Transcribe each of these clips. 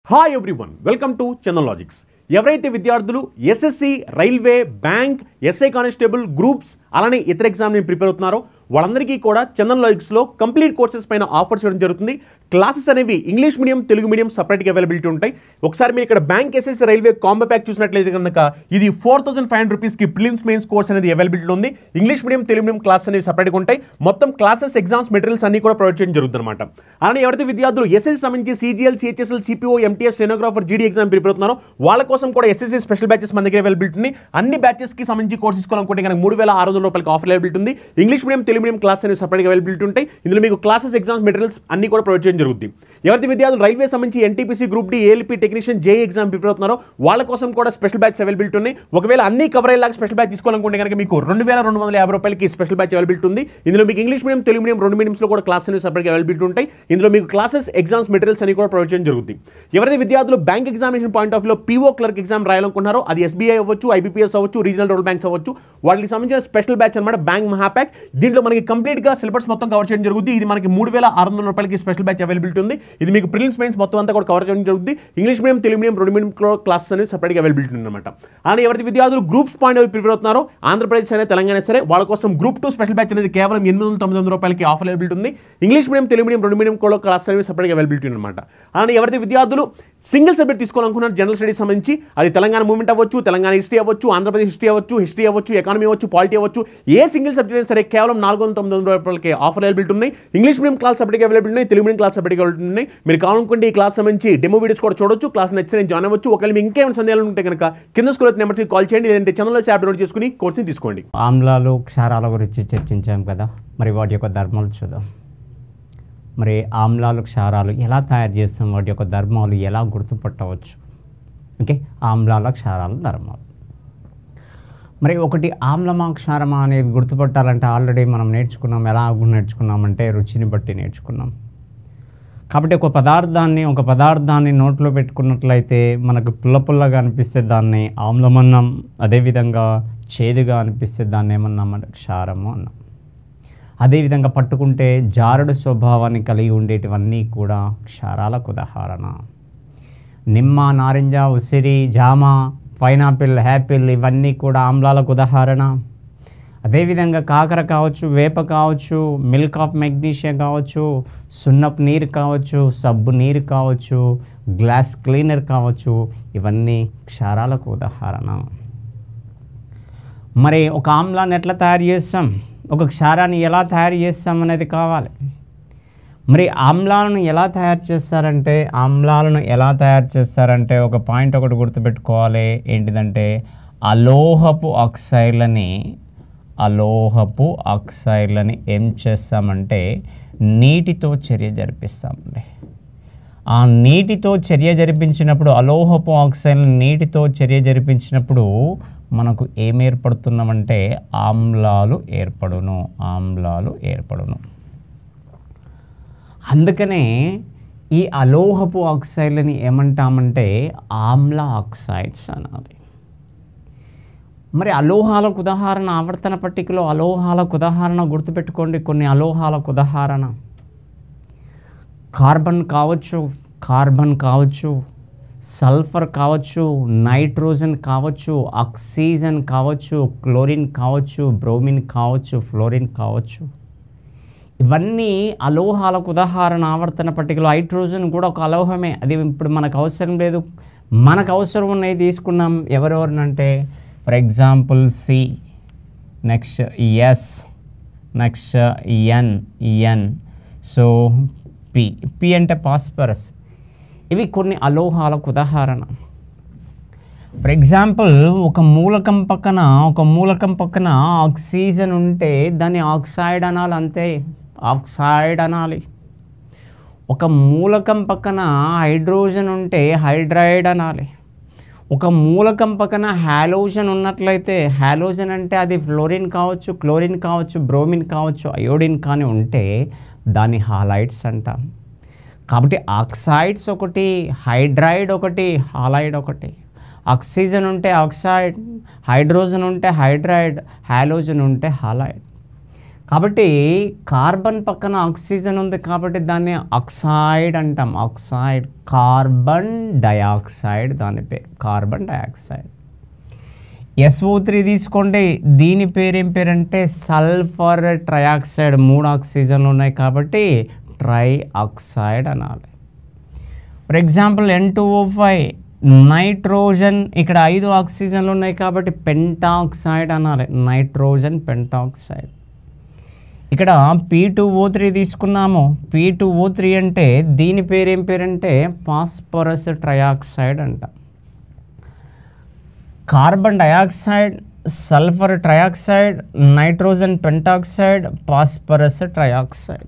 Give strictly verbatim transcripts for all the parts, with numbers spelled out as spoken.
Hi everyone, welcome to Chandan logics. ఎవరైతే విద్యార్థులు SSC, railway, bank, SI constable, groups అలానే ఇతర ఎగ్జామ్ని ప్రిపేర్ అవుతున్నారో వాళ్ళందరికీ కూడా చందన్ లాజిక్స్లో కంప్లీట్ కోర్సెస్ పైన ఆఫర్ చేయడం జరుగుతుంది. క్లాసెస్ అనేవి ఇంగ్లీష్ మీడియం, తెలుగు మీడియం సపరేట్గా అవైలబిలిటీ ఉంటాయి. ఒకసారి మీరు ఇక్కడ bank, SSC, railway combo pack చూసినట్లయితే కనుక ఇది ఫోర్ థౌసండ్ ఫైవ్ హండ్రెడ్ రూపీస్కి ప్రిలిమ్స్ మెయిన్స్ కోర్స్ అనేది అవైలబిలిటీ ఉంది. English medium, Telugu medium class అనేవి సపరేట్గా ఉంటాయి. మొత్తం క్లాసెస్, ఎగ్జామ్స్, మెటీరియల్స్ అన్ని కూడా ప్రొవైడ్ చేయడం జరుగుతుంది అనమాట. అలానే ఎవరైతే విద్యార్థులు ఎస్ఎస్సి సంబంధించి CGL, CHSL, CPO, MTS, stenographer, GD exam prepare అవుతున్నారో వాళ్ళ కోసం కూడా ఎస్ఎస్సి స్పెషల్ బ్యాచెస్ మన దగ్గర అవైలబిలిటీ ఉంది. అన్ని బ్యాచెస్కి సంబంధించి కోర్స్ తీసుకోవాలనుకుంటే కనుక మూడు వేల ఆరు వందల రూపాయలకి ఆఫర్ అవైలబిలిటీ ఉంది. English medium, Telugu medium class అనేవి సపరేట్గా అవైలబిలిటీ ఉంటాయి. ఇందులో మీకు క్లాసెస్, ఎగ్జామ్స్, మెటీరియల్స్ అన్ని కూడా ప్రొవైడ్ చేయడం జరుగుతుంది. ఎవరైతే విద్యార్థులు రైల్వే సంబంధించి NTPC, group D, ALP technician, JE exam prepare అవుతున్నారో వాళ్ళ కోసం కూడా స్పెషల్ బ్యాచ్ అవైలబిలిటీ ఉన్నాయి. ఒకవేళ అన్ని కవర్ అయ్యేలాగా స్పెషల్ బ్యాచ్ తీసుకోవాలనుకుంటే కనుక మీకు రెండు వేల రెండు వందల యాభై రూపాయలకి స్పెషల్ బ్యాచ్ అవైలబిలిటీ ఉంది. ఇందులో మీకు ఇంగ్లీష్ మీడియం, తెలుగు మీడియం రెండు మీడియంస్లో కూడా క్లాస్ అనేవి సపరేట్గా అవైలబిలిటీ ఉంటాయి. ఇందులో మీకు క్లాసెస్, ఎగ్జామ్స్, మెటీరియల్స్ అన్ని కూడా ప్రొవైడ్ చేయడం జరుగుతుంది. ఎవరైతే విద్యార్థులు బ్యాంక్ ఎగ్జామినేషన్ పాయింట్ ఆఫ్ వ్యూలో పీఓ క్లర్క్ ఎగ్జామ్ రాయాలనుకుంటున్నారో అది ఎస్బీఐ అవ్వచ్చు, ఐబీపీఎస్ అవ్వచ్చు, రీజనల్ రూరల్ బ్యాంక్స్ అవ్వచ్చు, వాటికి సంబంధించిన స్పెషల్ బ్యాచ్ అనమాట బ్యాంక్ మహాప్యాక్. దీంట్లో మనకి కంప్లీట్గా సిలబస్ మొత్తం కవర్ చేయడం జరుగుతుంది. ఇది మనకి మూడు వేల ఆరు వందల రూపాయలకి స్పెషల్ బ్యాచ్ అవైలబిలిటీ ఉంది. ఇది మీకు ప్రిలిమ్స్ మెయిన్స్ మొత్తం అంతా కూడా కవర్ చేయడం జరుగుతుంది. ఇంగ్లీష్ మీడియం, తెలుగు మీడియం రెండు మీడియం క్లాసెస్ అనేది సపరేట్గా అవైలబిలిటీ ఉందన్నమాట. అలానే ఎవరైతే విద్యార్థులు గ్రూప్స్ పాయింట్ ఆఫ్ ప్రిపేర్ అవుతున్నారో ఆంధ్రప్రదేశ్ అనేది, తెలంగాణ సరే వాళ్ళ కోసం గ్రూప్ టూ స్పెషల్ బ్యాచ్ అనేది కేవలం ఎనిమిది వందల తొమ్మిది వందల రూపాయలకి ఆఫర్ అవైలబిలిటీ ఉంది. ఇంగ్లీష్ మీడియం, తెలుగు మీడియం రెండు మీడియం కూడా క్లాసెస్ అనేవి సపరేట్గా అవైలబిలిటీ అనమాట. అలానే ఎవరైతే విద్యార్థులు సింగిల్ సబ్జెక్ట్ తీసుకోవాలనుకున్నారు జనరల్ స్టడీస్ సంబంధించి అది తెలంగాణ మూవ్మెంట్ అవ్వచ్చు, తెలంగాణ హిస్టరీ అవ్వచ్చు, ఆంధ్రప్రదేశ్ హిస్టరీ అవ్వచ్చు, హిస్టరీ అవ్వచ్చు, ఎకానమీ అవ్వచ్చు, పాలిటీ అవ్వచ్చు, ఏ సింగిల్ సబ్జెక్ట్ అయినా సరే కేవలం నాలుగు వందల తొమ్మిది వందల రూపాయలకి ఆఫర్ అవైలబిలిటీ ఉన్నాయి. ఇంగ్లీష్ మీడియం క్లాస్ సపరేట్గా అవైలబిలిటీ ఉన్నాయి, తెలుగు మీడియం క్లాస్ సపరేట్గా అవైలబిలిటీ ఉన్నాయి. మీరు కావాలనుకుంటే ఈ క్లాస్ సంబంధించి డెమో వీడియోస్ కూడా చూడొచ్చు. క్లాస్ నచ్చితే జాయిన్ అవ్వచ్చు. ఒకవేళ మీకు ఇంకేమైనా సందేహాలు ఉంటే కనుక కింద స్కూల్ నెంబర్కి కాల్ చేయండి, లేదంటే ఛానల్లో యాప్ డౌన్లోడ్ చేసుకుని కోర్సుని తీసుకోండి. ఆమ్లాలు, క్షారాల గురించి చర్చించాం కదా, మరి వాటి యొక్క ధర్మాలు చూద్దాం. మరి ఆమ్లాలు, క్షారాలు ఎలా తయారు చేస్తాం, వాటి యొక్క ధర్మాలు ఎలా గుర్తుపట్టవచ్చు? ఓకే, ఆమ్లాల, క్షారాల ధర్మాలు. మరి ఒకటి ఆమ్లమా, క్షారమా అనేది గుర్తుపట్టాలంటే ఆల్రెడీ మనం నేర్చుకున్నాం. ఎలా నేర్చుకున్నామంటే రుచిని బట్టి నేర్చుకున్నాం. కాబట్టి ఒక పదార్థాన్ని ఒక పదార్థాన్ని నోట్లో పెట్టుకున్నట్లయితే మనకు పుల్ల పుల్లగా అనిపిస్తే దాన్ని ఆమ్లమన్నాం. అదేవిధంగా చేదుగా అనిపిస్తే దాన్ని ఏమన్నామంటే క్షారము అన్నాం. అదేవిధంగా పట్టుకుంటే జారుడు స్వభావాన్ని కలిగి ఉండేటివన్నీ కూడా క్షారాలకు ఉదాహరణ. నిమ్మ, నారింజ, ఉసిరి, జామ, పైనాపిల్, యాపిల్ ఇవన్నీ కూడా ఆమ్లాలకు ఉదాహరణ. అదేవిధంగా కాకర కావచ్చు, వేప కావచ్చు, మిల్క్ ఆఫ్ మెగ్నీషియా కావచ్చు, సున్నపు నీరు కావచ్చు, సబ్బు నీరు కావచ్చు, గ్లాస్ క్లీనర్ కావచ్చు, ఇవన్నీ క్షారాలకు ఉదాహరణ. మరి ఒక ఆమ్లాన్ని ఎట్లా తయారు చేస్తాం, ఒక క్షారాన్ని ఎలా తయారు చేస్తాం అనేది కావాలి. మరి ఆమ్లాలను ఎలా తయారు చేస్తారంటే ఆమ్లాలను ఎలా తయారు చేస్తారంటే ఒక పాయింట్ ఒకటి గుర్తుపెట్టుకోవాలి. ఏంటిదంటే అలోహపు ఆక్సైడ్లని అలోహపు ఆక్సైడ్లని ఏం చేస్తామంటే నీటితో చర్య జరిపిస్తామండి. ఆ నీటితో చర్య జరిపించినప్పుడు అలోహపు ఆక్సైడ్ని నీటితో చర్య జరిపించినప్పుడు మనకు ఏం ఏర్పడుతున్నామంటే ఆమ్లాలు ఏర్పడును ఆమ్లాలు ఏర్పడును అందుకనే ఈ అలోహపు ఆక్సైడ్లని ఏమంటామంటే ఆమ్ల ఆక్సైడ్స్ అనాలి. మరి అలోహాలకు ఉదాహరణ ఆవర్తన పట్టికలో అలోహాలకు ఉదాహరణ గుర్తుపెట్టుకోండి. కొన్ని అలోహాలకు ఉదాహరణ కార్బన్ కావచ్చు, కార్బన్ కావచ్చు, సల్ఫర్ కావచ్చు, నైట్రోజన్ కావచ్చు, ఆక్సిజన్ కావచ్చు, క్లోరిన్ కావచ్చు, బ్రోమిన్ కావచ్చు, ఫ్లోరిన్ కావచ్చు. ఇవన్నీ అలోహాలకు ఉదాహరణ ఆవర్తన పట్టికలో. హైడ్రోజన్ కూడా ఒక అలోహమే. అది ఇప్పుడు మనకు అవసరం లేదు, మనకు అవసరం ఉన్నాయి తీసుకున్నాం. ఎవరెవరినంటే for example C, next S, next N, N, so P. P అంటే పాస్పరస్. ఇవి కొన్ని అలోహాలకు ఉదాహరణ. ఫర్ ఎగ్జాంపుల్ ఒక మూలకం పక్కన ఒక మూలకం పక్కన ఆక్సిజన్ ఉంటే దాన్ని ఆక్సైడ్ అనాలి, అంతే, ఆక్సైడ్ అనాలి. ఒక మూలకం పక్కన హైడ్రోజన్ ఉంటే హైడ్రైడ్ అనాలి. ఒక మూలకం పక్కన హాలోజన్ ఉన్నట్లయితే హాలోజన్ అంటే అది ఫ్లోరిన్ కావచ్చు, క్లోరిన్ కావచ్చు, బ్రోమిన్ కావచ్చు, అయోడిన్ కానీ ఉంటే దాన్ని హాలైడ్స్ అంటాం. కాబట్టి ఆక్సైడ్స్ ఒకటి, హైడ్రైడ్ ఒకటి, హాలైడ్ ఒకటి. ఆక్సిజన్ ఉంటే ఆక్సైడ్, హైడ్రోజన్ ఉంటే హైడ్రైడ్, హాలోజన్ ఉంటే హాలైడ్. కాబట్టి కార్బన్ పక్కన ఆక్సిజన్ ఉంది కాబట్టి దాన్ని ఆక్సైడ్ అంటాం. ఆక్సైడ్, కార్బన్ డయాక్సైడ్ దాని పేరు కార్బన్ డయాక్సైడ్. ఎస్ఓ త్రీ తీసుకోండి, దీని పేరు ఏం పేరంటే సల్ఫర్ ట్రయాక్సైడ్. మూడు ఆక్సిజన్లు ఉన్నాయి కాబట్టి ట్రై ఆక్సైడ్ అనాలి. For example N two O five nitrogen, ఇక్కడ ఐదు ఆక్సిజన్లు ఉన్నాయి కాబట్టి పెంటాక్సైడ్ అనాలి, నైట్రోజన్ పెంటాక్సైడ్. ఇక్కడ పీ టూ ఓ త్రీ తీసుకున్నాము, పీ టూ ఓ త్రీ అంటే దీని పేరు ఏం పేరంటే ఫాస్ఫరస్ ట్రయాక్సైడ్ అంట. Carbon dioxide, sulphur trioxide, nitrogen pentoxide, phosphorus trioxide.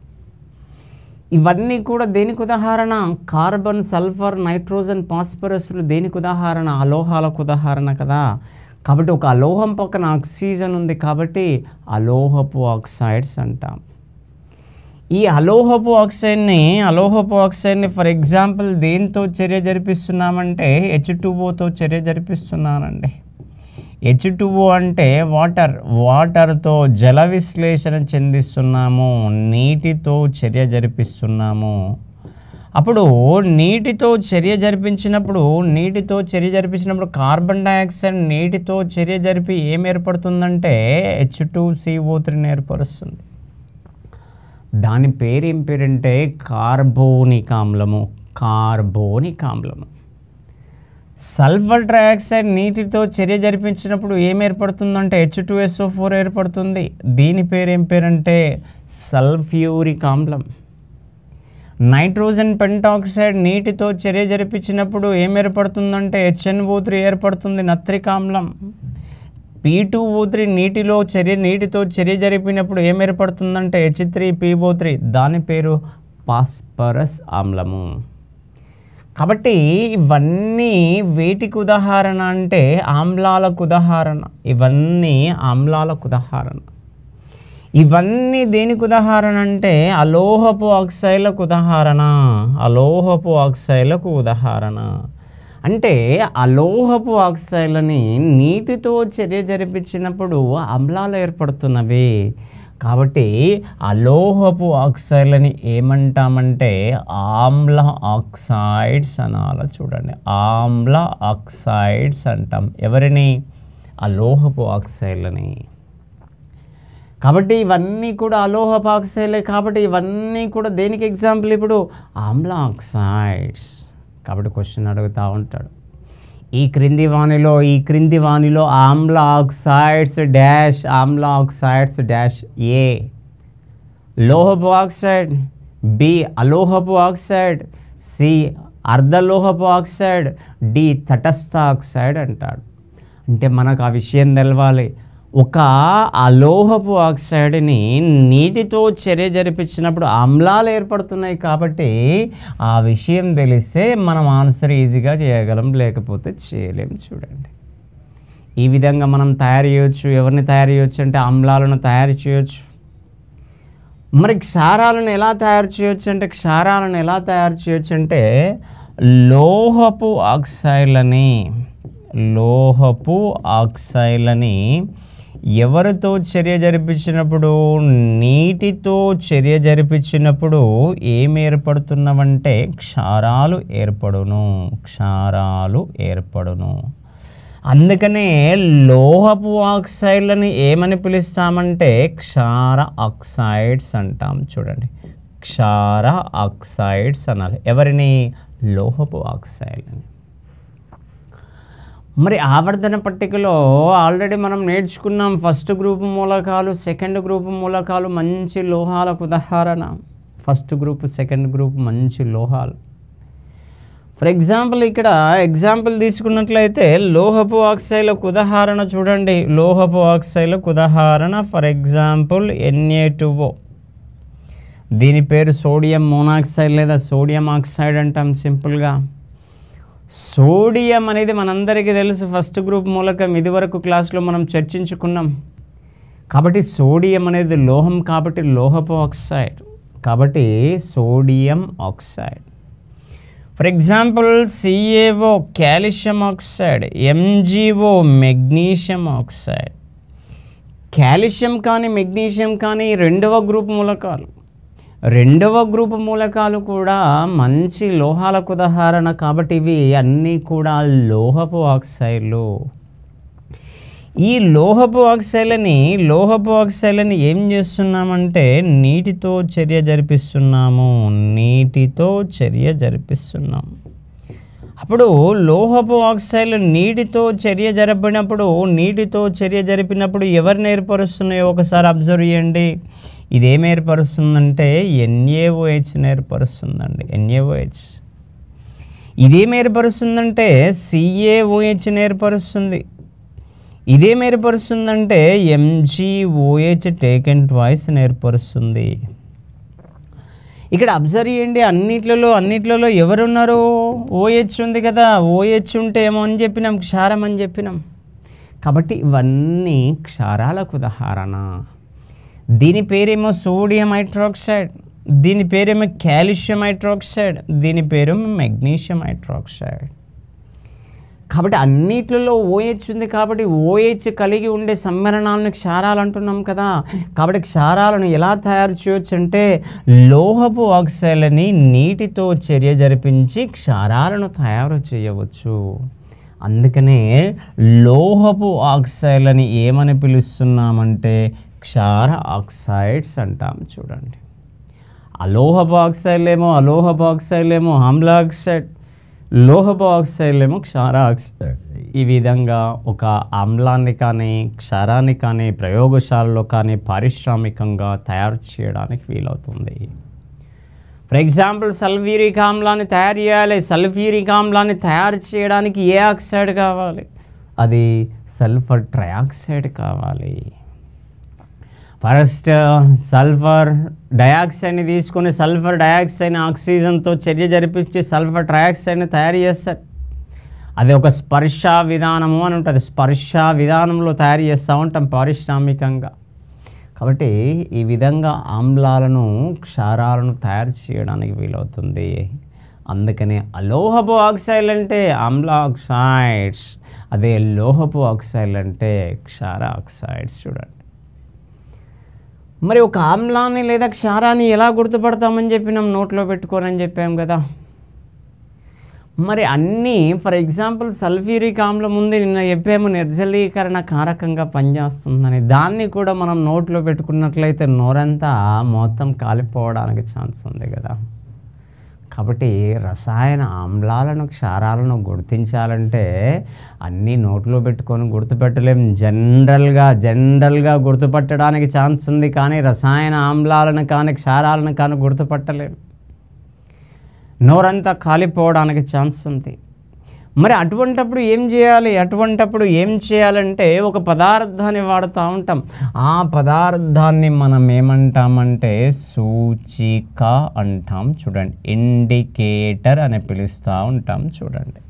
ఇవన్నీ కూడా దేనికి ఉదాహరణ? కార్బన్, సల్ఫర్, నైట్రోజన్, ఫాస్ఫరస్లు దేనికి ఉదాహరణ? అలోహాలకు ఉదాహరణ కదా. కాబట్టి ఒక అలోహం పక్కన ఆక్సిజన్ ఉంది కాబట్టి అలోహపు ఆక్సైడ్స్ అంటాం. ఈ అలోహపు ఆక్సైడ్ని అలోహపు ఆక్సైడ్ని ఫర్ ఎగ్జాంపుల్ దేంతో చర్య జరిపిస్తున్నామంటే హెచ్ టూ ఓతో చర్య జరిపిస్తున్నానండి. హెచ్ టూ ఓ అంటే వాటర్, వాటర్తో జల విశ్లేషణ చెందిస్తున్నాము, నీటితో చర్య జరిపిస్తున్నాము. అప్పుడు నీటితో చర్య జరిపించినప్పుడు నీటితో చర్య జరిపించినప్పుడు కార్బన్ డయాక్సైడ్ నీటితో చర్య జరిపి ఏం ఏర్పడుతుందంటే హెచ్ టూ సి ఓ త్రీని ఏర్పరుస్తుంది. దాని పేరు ఏం పేరంటే కార్బోనిక్ ఆమ్లము, కార్బోనిక్ ఆమ్లము. సల్ఫర్ ట్రయాక్సైడ్ నీటితో చర్య జరిపించినప్పుడు ఏం ఏర్పడుతుందంటే H two S O four ఏర్పడుతుంది. దీని పేరు ఏం పేరంటే సల్ఫ్యూరిక్ ఆమ్లం. నైట్రోజన్ పెంటాక్సైడ్ నీటితో చర్య జరిపించినప్పుడు ఏం ఏర్పడుతుందంటే హెచ్ ఎన్ ఓ త్రీ ఏర్పడుతుంది, నత్రిక ఆమ్లం. పీ టూ ఓ త్రీ నీటిలో చర్య నీటితో చర్య జరిపినప్పుడు ఏం ఏర్పడుతుందంటే H three P O three, దాని పేరు ఫాస్ఫరస్ ఆమ్లము. కాబట్టి ఇవన్నీ వేటికి ఉదాహరణ అంటే ఆమ్లాలకు ఉదాహరణ. ఇవన్నీ ఆమ్లాలకు ఉదాహరణ. ఇవన్నీ దేనికి ఉదాహరణ అంటే అలోహపు ఆక్సైడ్లకు ఉదాహరణ, అలోహపు ఆక్సైడ్లకు ఉదాహరణ. అంటే అలోహపు ఆక్సైడ్లని నీటితో చర్య జరిపించినప్పుడు ఆమ్లాలు ఏర్పడుతున్నవి. కాబట్టి అలోహపు ఆక్సైడ్లని ఏమంటామంటే ఆమ్ల ఆక్సైడ్స్ అనాలి. చూడండి, ఆమ్ల ఆక్సైడ్స్ అంటాం. ఎవరిని? అలోహపు ఆక్సైడ్లని. కాబట్టి ఇవన్నీ కూడా అలోహపు ఆక్సైడ్లే. కాబట్టి ఇవన్నీ కూడా దేనికి ఎగ్జాంపుల్? ఇప్పుడు ఆమ్ల ఆక్సైడ్స్. కాబట్టి క్వశ్చన్ అడుగుతూ ఉంటాడు, ఈ క్రింది వానిలో ఈ క్రింది వానిలో ఆమ్ల ఆక్సైడ్స్ డాష్, ఆమ్ల ఆక్సైడ్స్ డాష్. ఏ లోహపు ఆక్సైడ్, బి అలోహపు ఆక్సైడ్, సి అర్ధలోహపు ఆక్సైడ్, డి తటస్థ ఆక్సైడ్ అంటాడు. అంటే మనకు ఆ విషయం తెలవాలి. ఒక అలోహపు ఆక్సైడ్ని నీటితో చర్య జరిపించినప్పుడు ఆమ్లాలు ఏర్పడుతున్నాయి కాబట్టి ఆ విషయం తెలిస్తే మనం ఆన్సర్ ఈజీగా చేయగలం, లేకపోతే చేయలేం. చూడండి, ఈ విధంగా మనం తయారు చేయొచ్చు. ఎవరిని తయారు చేయొచ్చు అంటే ఆమ్లాలను తయారు చేయొచ్చు. మరి క్షారాలను ఎలా తయారు చేయొచ్చు అంటే క్షారాలను ఎలా తయారు చేయొచ్చు అంటే లోహపు ఆక్సైడ్లని లోహపు ఆక్సైడ్లని ఎవరితో చర్య జరిపించినప్పుడు? నీటితో చర్య జరిపించినప్పుడు ఏం ఏర్పడుతున్నవంటే క్షారాలు ఏర్పడును, క్షారాలు ఏర్పడును. అందుకనే లోహపు ఆక్సైడ్లని ఏమని పిలుస్తామంటే క్షార ఆక్సైడ్స్ అంటాం. చూడండి, క్షార ఆక్సైడ్స్ అనాలి. ఎవరిని? లోహపు ఆక్సైడ్లని. మరి ఆవర్తన పట్టికలో ఆల్రెడీ మనం నేర్చుకున్నాం. ఫస్ట్ గ్రూప్ మూలకాలు, సెకండ్ గ్రూప్ మూలకాలు మంచి లోహాలకు ఉదాహరణ. ఫస్ట్ గ్రూప్, సెకండ్ గ్రూప్ మంచి లోహాలు. ఫర్ ఎగ్జాంపుల్ ఇక్కడ ఎగ్జాంపుల్ తీసుకున్నట్లయితే లోహపు ఆక్సైడ్లకు ఉదాహరణ చూడండి. లోహపు ఆక్సైడ్లకు ఉదాహరణ for example N A two O. దీని పేరు సోడియం మోనాక్సైడ్ లేదా సోడియం ఆక్సైడ్ అంటాం సింపుల్గా. సోడియం అనేది మనందరికీ తెలుసు, ఫస్ట్ గ్రూప్ మూలకం. ఇది వరకు క్లాస్లో మనం చర్చించుకున్నాం. కాబట్టి సోడియం అనేది లోహం కాబట్టి లోహపు ఆక్సైడ్, కాబట్టి sodium oxide. For example C A O calcium oxide, M G O magnesium oxide, calcium కానీ మెగ్నీషియం కానీ రెండవ గ్రూప్ మూలకాలు. రెండవ గ్రూప్ మూలకాలు కూడా మంచి లోహాలకు ఉదాహరణ కాబట్టి ఇవి అన్నీ కూడా లోహపు ఆక్సైడ్లు. ఈ లోహపు ఆక్సైడ్లని లోహపు ఆక్సైడ్లని ఏం చేస్తున్నామంటే నీటితో చర్య జరిపిస్తున్నాము నీటితో చర్య జరిపిస్తున్నాము అప్పుడు లోహపు ఆక్సైడ్లు నీటితో చర్య జరిపినప్పుడు నీటితో చర్య జరిపినప్పుడు ఎవరిని ఏర్పరుస్తున్నాయో ఒకసారి అబ్జర్వ్ చేయండి. ఇదేం ఏర్పరుస్తుందంటే ఎన్ఏఓహెచ్ని ఏర్పరుస్తుందండి. ఎన్ఏఓహెచ్ ఇదేం ఏర్పరుస్తుందంటే సిఏఓహెచ్ని ఏర్పరుస్తుంది. ఇదేం ఏర్పరుస్తుందంటే ఎంజీఓహెచ్ టేకెన్ ట్వైస్ని ఏర్పరుస్తుంది. ఇక్కడ అబ్జర్వ్ చేయండి, అన్నిట్లలో అన్నిట్లలో ఎవరున్నారు? ఓహెచ్ ఉంది కదా. ఓహెచ్ ఉంటే ఏమో అని చెప్పినాం, క్షారం అని చెప్పినాం. కాబట్టి ఇవన్నీ క్షారాలకు ఉదాహరణ. దీని పేరేమో సోడియం హైడ్రాక్సైడ్, దీని పేరేమో కాల్షియం హైడ్రాక్సైడ్, దీని పేరేమో మెగ్నీషియం హైడ్రాక్సైడ్. కాబట్టి అన్నిట్లలో ఓహెచ్ ఉంది కాబట్టి ఓహెచ్ కలిగి ఉండే సమ్మేళనాలను క్షారాలు అంటున్నాం కదా. కాబట్టి క్షారాలను ఎలా తయారు చేయవచ్చు అంటే లోహపు ఆక్సైడ్లని నీటితో చర్య జరిపించి క్షారాలను తయారు చేయవచ్చు. అందుకనే లోహపు ఆక్సైడ్లని ఏమని పిలుస్తున్నామంటే క్షార ఆక్సైడ్స్ అంటాం. చూడండి, అలోహపు ఆక్సైడ్లేమో అలోహపు ఆక్సైడ్లేమో ఆమ్ల ఆక్సైడ్, లోహపు ఆక్సైడ్లేమో క్షార ఆక్సైడ్. ఈ విధంగా ఒక ఆమ్లాన్ని కానీ క్షారాన్ని కానీ ప్రయోగశాలలో కానీ పారిశ్రామికంగా తయారు చేయడానికి వీలవుతుంది. ఫర్ ఎగ్జాంపుల్ సల్ఫ్యూరిక్ ఆమ్లాన్ని తయారు చేయాలి. సల్ఫ్యూరిక్ ఆమ్లాన్ని తయారు చేయడానికి ఏ ఆక్సైడ్ కావాలి? అది సల్ఫర్ ట్రైఆక్సైడ్ కావాలి. ఫస్ట్ సల్ఫర్ డయాక్సైడ్ని తీసుకొని సల్ఫర్ డయాక్సైడ్ని ఆక్సిజన్తో చర్య జరిపించి సల్ఫర్ ట్రైఆక్సైడ్ని తయారు చేస్తారు. అది ఒక స్పర్శ విధానము అని ఉంటుంది. స్పర్శ విధానంలో తయారు చేస్తూ ఉంటాం పారిశ్రామికంగా. కాబట్టి ఈ విధంగా ఆమ్లాలను క్షారాలను తయారు చేయడానికి వీలవుతుంది. అందుకనే అలోహపు ఆక్సైడ్ అంటే ఆమ్ల ఆక్సైడ్స్, అదే లోహపు ఆక్సైడ్ అంటే క్షార ఆక్సైడ్స్. చూడండి, మరి ఒక ఆమ్లాన్ని లేదా క్షారాన్ని ఎలా గుర్తుపడతామని చెప్పినాం? నోట్లో పెట్టుకోనని చెప్పాం కదా. మరి అన్నీ ఫర్ ఎగ్జాంపుల్ సల్ఫ్యూరిక్ ఆమ్లం ఉంది, నిన్న చెప్పాము నిర్జలీకరణ కారకంగా పనిచేస్తుందని. దాన్ని కూడా మనం నోట్లో పెట్టుకున్నట్లయితే నోరంతా మొత్తం కాలిపోవడానికి ఛాన్స్ ఉంది కదా. కాబట్టి రసాయన ఆమ్లాలను క్షారాలను గుర్తించాలంటే అన్నీ నోట్లో పెట్టుకొని గుర్తుపెట్టలేం. జనరల్గా జనరల్గా గుర్తుపట్టడానికి ఛాన్స్ ఉంది, కానీ రసాయన ఆమ్లాలను కానీ క్షారాలను కానీ గుర్తుపట్టలేం. నోరంతా కాలిపోవడానికి ఛాన్స్ ఉంది. మరి అటువంటప్పుడు ఏం చేయాలి? అటువంటప్పుడు ఏం చేయాలంటే ఒక పదార్థాన్ని వాడుతూ ఉంటాం. ఆ పదార్థాన్ని మనం ఏమంటామంటే సూచిక అంటాం. చూడండి, ఇండికేటర్ అని పిలుస్తూ ఉంటాం. చూడండి,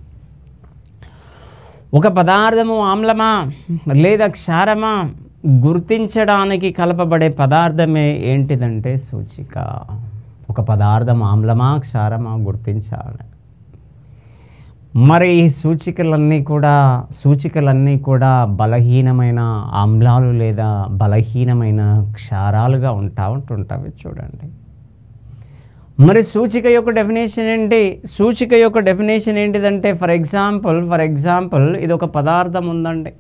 ఒక పదార్థము ఆమ్లమా లేదా క్షారమా గుర్తించడానికి కలపబడే పదార్థమే ఏంటిదంటే సూచిక. ఒక పదార్థం ఆమ్లమా క్షారమా గుర్తించాలి. మరి ఈ సూచికలన్నీ కూడా సూచికలన్నీ కూడా బలహీనమైన ఆమ్లాలు లేదా బలహీనమైన క్షారాలుగా ఉంటా ఉంటుంటాయి. చూడండి, మరి సూచిక యొక్క డెఫినేషన్ ఏంటి? సూచిక యొక్క డెఫినేషన్ ఏంటిదంటే ఫర్ ఎగ్జాంపుల్ ఫర్ ఎగ్జాంపుల్ ఇది ఒక పదార్థం ఉందండి.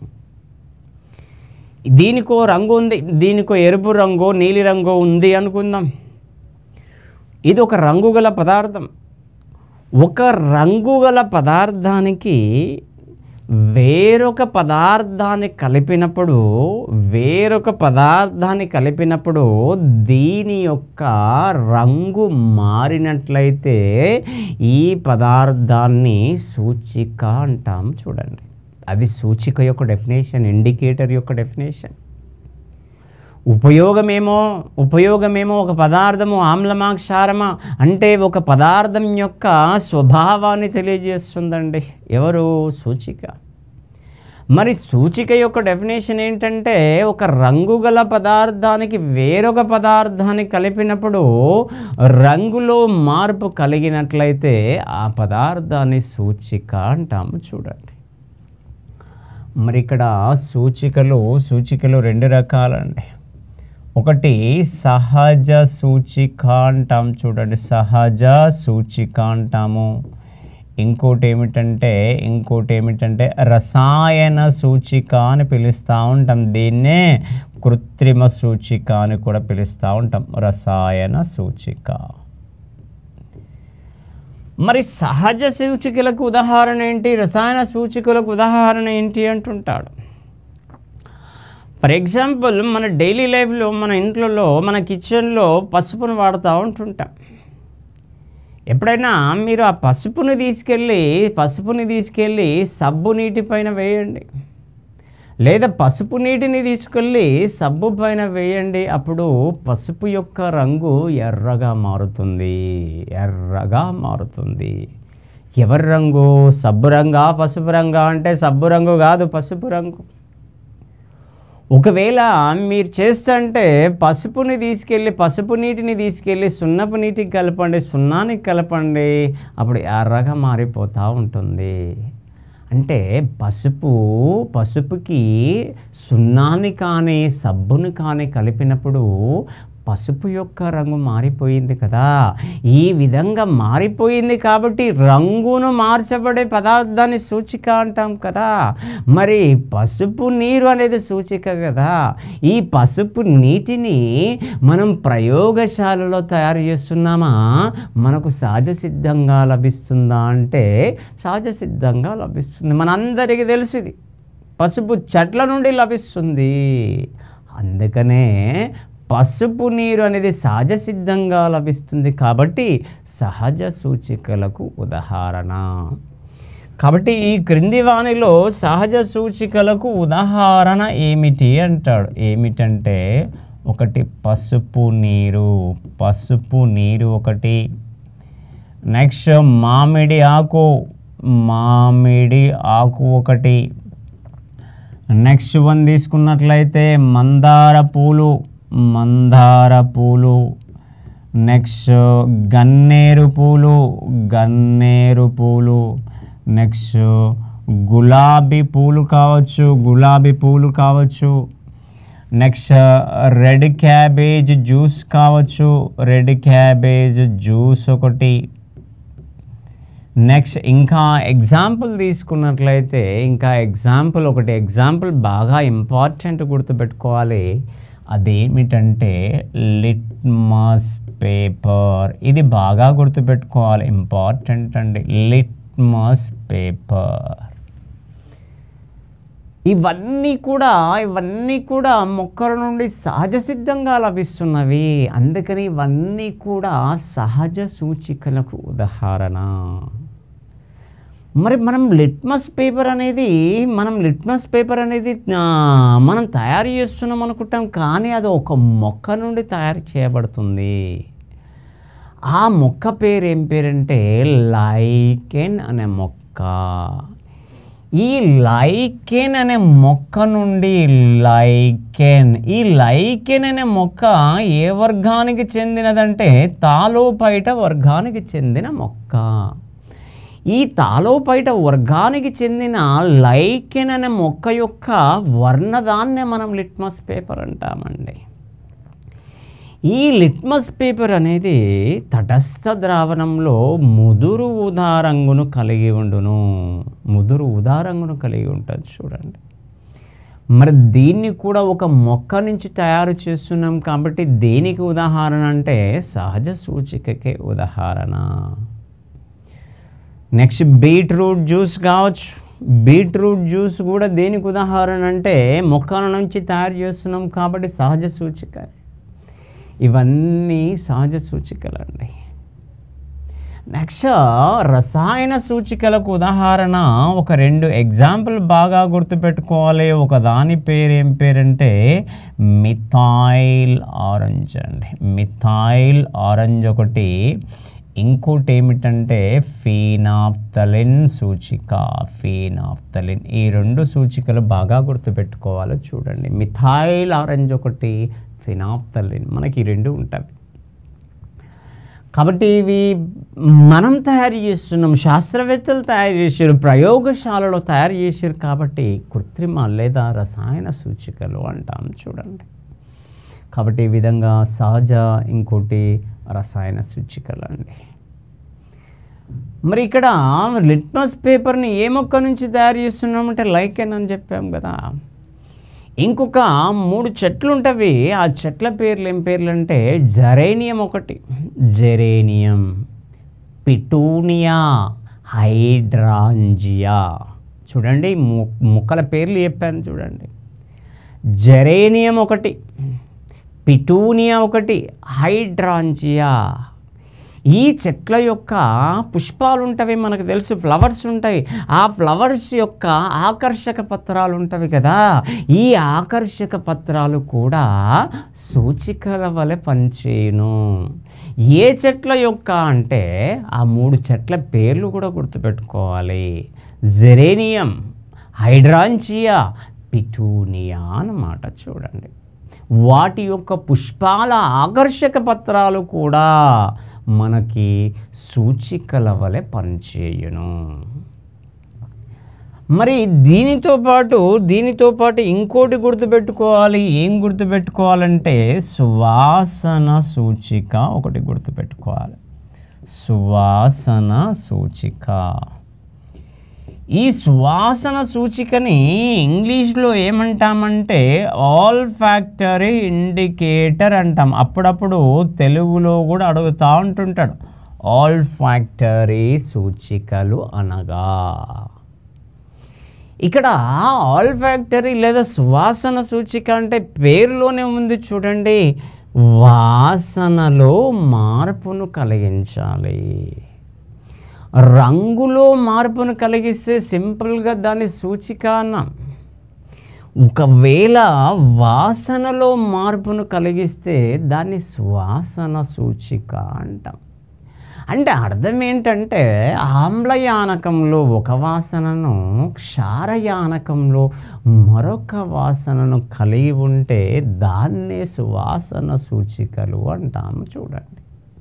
దీనికో రంగు ఉంది, దీనికో ఎరుపు రంగు నీలి రంగు ఉంది అనుకుందాం. ఇది ఒక రంగుగల పదార్థం. ఒక రంగుగల పదార్థానికి వేరొక పదార్థాన్ని కలిపినప్పుడు వేరొక పదార్థాన్ని కలిపినప్పుడు దీని యొక్క రంగు మారినట్లయితే ఈ పదార్థాన్ని సూచిక అంటాం. చూడండి, అది సూచిక యొక్క డెఫినేషన్, ఇండికేటర్ యొక్క డెఫినేషన్. ఉపయోగమేమో ఉపయోగమేమో ఒక పదార్థము ఆమ్లమా క్షారమా అంటే ఒక పదార్థం యొక్క స్వభావాన్ని తెలియజేస్తుందండి. ఎవరు? సూచిక. మరి సూచిక యొక్క డెఫినేషన్ ఏంటంటే ఒక రంగుగల పదార్థానికి వేరొక పదార్థాన్ని కలిపినప్పుడు రంగులో మార్పు కలిగినట్లయితే ఆ పదార్థాన్ని సూచిక అంటాము. చూడండి, మరి ఇక్కడ సూచికలు సూచికలు రెండు రకాలండి. ఒకటి సహజ సూచిక అంటాం చూడండి, సహజ సూచిక అంటాము. ఇంకోటి ఏమిటంటే ఇంకోటి ఏమిటంటే రసాయన సూచిక అని పిలుస్తూ ఉంటాం. దీన్నే కృత్రిమ సూచిక అని కూడా పిలుస్తూ ఉంటాం, రసాయన సూచిక. మరి సహజ సూచికలకు ఉదాహరణ ఏంటి, రసాయన సూచికలకు ఉదాహరణ ఏంటి అంటుంటాడు. ఫర్ ఎగ్జాంపుల్ మన డైలీ లైఫ్లో మన ఇంట్లో మన కిచెన్లో పసుపును వాడుతూ ఉంటుంటాం. ఎప్పుడైనా మీరు ఆ పసుపుని తీసుకెళ్ళి పసుపుని తీసుకెళ్ళి సబ్బు నీటి పైన వేయండి, లేదా పసుపు నీటిని తీసుకెళ్ళి సబ్బు పైన వేయండి. అప్పుడు పసుపు యొక్క రంగు ఎర్రగా మారుతుంది, ఎర్రగా మారుతుంది. ఎవరి రంగు? సబ్బు రంగా పసుపు రంగా అంటే సబ్బు రంగు కాదు, పసుపు రంగు. ఒకవేళ మీరు చేస్తుంటే పసుపుని తీసుకెళ్ళి పసుపు నీటిని తీసుకెళ్ళి సున్నపు నీటికి కలపండి, సున్నానికి కలపండి, అప్పుడు ఎర్రగా మారిపోతూ ఉంటుంది. అంటే పసుపు పసుపుకి సున్నాన్ని కానీ సబ్బుని కానీ కలిపినప్పుడు పసుపు యొక్క రంగు మారిపోయింది కదా. ఈ విధంగా మారిపోయింది కాబట్టి రంగును మార్చబడే పదార్థాన్ని సూచిక అంటాం కదా. మరి పసుపు నీరు అనేది సూచిక కదా. ఈ పసుపు నీటిని మనం ప్రయోగశాలలో తయారు చేస్తున్నామా, మనకు సహజ సిద్ధంగా లభిస్తుందా అంటే సహజ సిద్ధంగా లభిస్తుంది. మనందరికీ తెలిసింది పసుపు చెట్ల నుండి లభిస్తుంది. అందుకనే పసుపు నీరు అనేది సహజ సిద్ధంగా లభిస్తుంది కాబట్టి సహజ సూచికలకు ఉదాహరణ. కాబట్టి ఈ క్రింది వానిలో సహజ సూచికలకు ఉదాహరణ ఏమిటి అంటాడు. ఏమిటంటే ఒకటి పసుపు నీరు, పసుపు నీరు ఒకటి. నెక్స్ట్ మామిడి ఆకు, మామిడి ఆకు ఒకటి. నెక్స్ట్ వన్ తీసుకున్నట్లయితే మందార పూలు, మందార పూలు. నెక్స్ట్ గన్నేరు పూలు, గన్నేరు పూలు. నెక్స్ట్ గులాబీ పూలు కావచ్చు, గులాబీ పూలు కావచ్చు. నెక్స్ట్ రెడ్ క్యాబేజ్ జ్యూస్ కావచ్చు, రెడ్ క్యాబేజ్ జ్యూస్ ఒకటి. నెక్స్ట్ ఇంకా ఎగ్జాంపుల్ తీసుకున్నట్లయితే ఇంకా ఎగ్జాంపుల్ ఒకటి ఎగ్జాంపుల్ బాగా ఇంపార్టెంట్ గుర్తుపెట్టుకోవాలి. అదేమిటంటే లిట్మస్ పేపర్. ఇది బాగా గుర్తుపెట్టుకోవాలి, ఇంపార్టెంట్ అండి, లిట్మస్ పేపర్. ఇవన్నీ కూడా ఇవన్నీ కూడా మొక్కల నుండి సహజ సిద్ధంగా లభిస్తున్నవి. అందుకని ఇవన్నీ కూడా సహజ సూచికలకు ఉదాహరణ. మరి మనం లిట్మస్ పేపర్ అనేది మనం లిట్మస్ పేపర్ అనేది మనం తయారు చేస్తున్నాం అనుకుంటాం, కానీ అది ఒక మొక్క నుండి తయారు చేయబడుతుంది. ఆ మొక్క పేరు ఏం పేరంటే లైకెన్ అనే మొక్క. ఈ లైకెన్ అనే మొక్క నుండి లైకెన్ ఈ లైకెన్ అనే మొక్క ఏ వర్గానికి చెందినదంటే తాలోపైట వర్గానికి చెందిన మొక్క. ఈ తాలోపైట వర్గానికి చెందిన లైకెన్ అనే మొక్క యొక్క వర్ణదాన్నే మనం లిట్మస్ పేపర్ అంటామండి. ఈ లిట్మస్ పేపర్ అనేది తటస్థ ద్రావణంలో ముదురు ఊదా రంగును కలిగి ఉండును, ముదురు ఊదా రంగును కలిగి ఉంటుంది చూడండి. మరి దీన్ని కూడా ఒక మొక్క నుంచి తయారు చేస్తున్నాం కాబట్టి దేనికి ఉదాహరణ అంటే సహజ సూచికకే ఉదాహరణ. నెక్స్ట్ బీట్రూట్ జ్యూస్ కావచ్చు. బీట్రూట్ జ్యూస్ కూడా దేనికి ఉదాహరణ అంటే మొక్కల నుంచి తయారు చేస్తున్నాం కాబట్టి సహజ సూచిక. ఇవన్నీ సహజ సూచికలండి. నెక్స్ట్ రసాయన సూచికలకు ఉదాహరణ ఒక రెండు ఎగ్జాంపుల్ బాగా గుర్తుపెట్టుకోవాలి. ఒక దాని పేరు ఏం పేరంటే మిథైల్ ఆరెంజ్ అండి, మిథైల్ ఆరెంజ్ ఒకటి. ఇంకోటి ఏమిటంటే ఫీనాఫ్థలిన్ సూచిక, ఫీనాఫ్థలిన్. ఈ రెండు సూచికలు బాగా గుర్తుపెట్టుకోవాలి చూడండి. మిథైల్ ఆరెంజ్ ఒకటి, ఫినాఫ్థలిన్, మనకి ఈ రెండు ఉంటాయి. కాబట్టి ఇవి మనం తయారు చేస్తున్నాం, శాస్త్రవేత్తలు తయారు చేశారు, ప్రయోగశాలలో తయారు చేశారు. కాబట్టి కృత్రిమ లేదా రసాయన సూచికలు అంటాం చూడండి. కాబట్టి ఈ విధంగా సహజ, ఇంకోటి రసాయన సూచికలు అండి. మరి ఇక్కడ లిట్మస్ పేపర్ని ఏ మొక్క నుంచి తయారు చేస్తున్నామంటే లైకెన్ అని చెప్పాం కదా. ఇంకొక మూడు చెట్లు ఉంటవి. ఆ చెట్ల పేర్లు ఏం పేర్లు అంటే జరేనియం ఒకటి, జెరేనియం, పిటూనియా, హైడ్రాంజియా. చూడండి మొక్కల పేర్లు చెప్పాను చూడండి. జరేనియం ఒకటి, పిటూనియా ఒకటి, హైడ్రాంజియా. ఈ చెట్ల యొక్క పుష్పాలు ఉంటవి, మనకు తెలుసు ఫ్లవర్స్ ఉంటాయి. ఆ ఫ్లవర్స్ యొక్క ఆకర్షక పత్రాలు ఉంటవి కదా. ఈ ఆకర్షక పత్రాలు కూడా సూచికల వలె పనిచేయును. ఏ చెట్ల యొక్క అంటే ఆ మూడు చెట్ల పేర్లు కూడా గుర్తుపెట్టుకోవాలి. జెరేనియం, హైడ్రాంజియా, పిటూనియా అన్నమాట. చూడండి వాటి యొక్క పుష్పాల ఆకర్షక పత్రాలు కూడా మనకి సూచికల వలె పనిచేయును. మరి దీనితో పాటు దీనితో పాటు ఇంకోటి గుర్తుపెట్టుకోవాలి. ఏం గుర్తుపెట్టుకోవాలంటే సువాసన సూచిక ఒకటి గుర్తుపెట్టుకోవాలి. సువాసన సూచిక. ఈ సువాసన సూచికని ఇంగ్లీష్లో ఏమంటామంటే ఆల్ ఫ్యాక్టరీ ఇండికేటర్ అంటాం. అప్పుడప్పుడు తెలుగులో కూడా అడుగుతూ ఉంటుంటాడు. ఆల్ ఫ్యాక్టరీ సూచికలు అనగా ఇక్కడ ఆల్ ఫ్యాక్టరీ లేదా సువాసన సూచిక అంటే పేరులోనే ఉంది చూడండి. వాసనలో మార్పును కలిగించాలి. రంగులో మార్పును కలిగిస్తే సింపుల్గా దాన్ని సూచిక అన్నాం. ఒకవేళ వాసనలో మార్పును కలిగిస్తే దాన్ని సువాసన సూచిక అంటాం. అంటే అర్థం ఏంటంటే ఆమ్లయానకంలో ఒక వాసనను, క్షారయానకంలో మరొక వాసనను కలిగి ఉంటే దాన్నే సువాసన సూచికలు అంటాము చూడండి.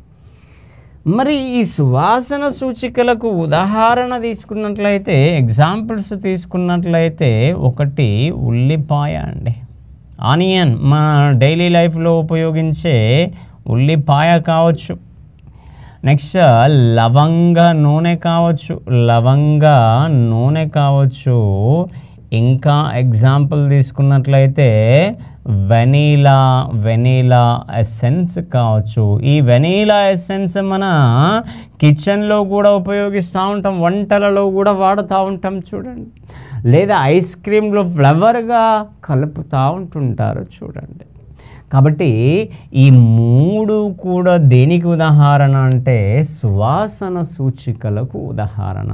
మరి ఈ సువాసన సూచికలకు ఉదాహరణ తీసుకున్నట్లయితే, ఎగ్జాంపుల్స్ తీసుకున్నట్లయితే, ఒకటి ఉల్లిపాయ అండి, ఆనియన్. మన డైలీ లైఫ్లో ఉపయోగించే ఉల్లిపాయ కావచ్చు. నెక్స్ట్ లవంగ నూనె కావచ్చు, లవంగ నూనె కావచ్చు. ఇంకా ఎగ్జాంపుల్ తీసుకున్నట్లయితే వెనీలా వెనీలా ఎసెన్స్ కావచ్చు. ఈ వెనీలా ఎసెన్స్ మన కిచెన్లో కూడా ఉపయోగిస్తూ ఉంటాం, వంటలలో కూడా వాడుతూ ఉంటాం చూడండి. లేదా ఐస్ క్రీమ్లో ఫ్లేవర్గా కలుపుతూ ఉంటుంటారు చూడండి. కాబట్టి ఈ మూడు కూడా దేనికి ఉదాహరణ అంటే సువాసన సూచికలకు ఉదాహరణ.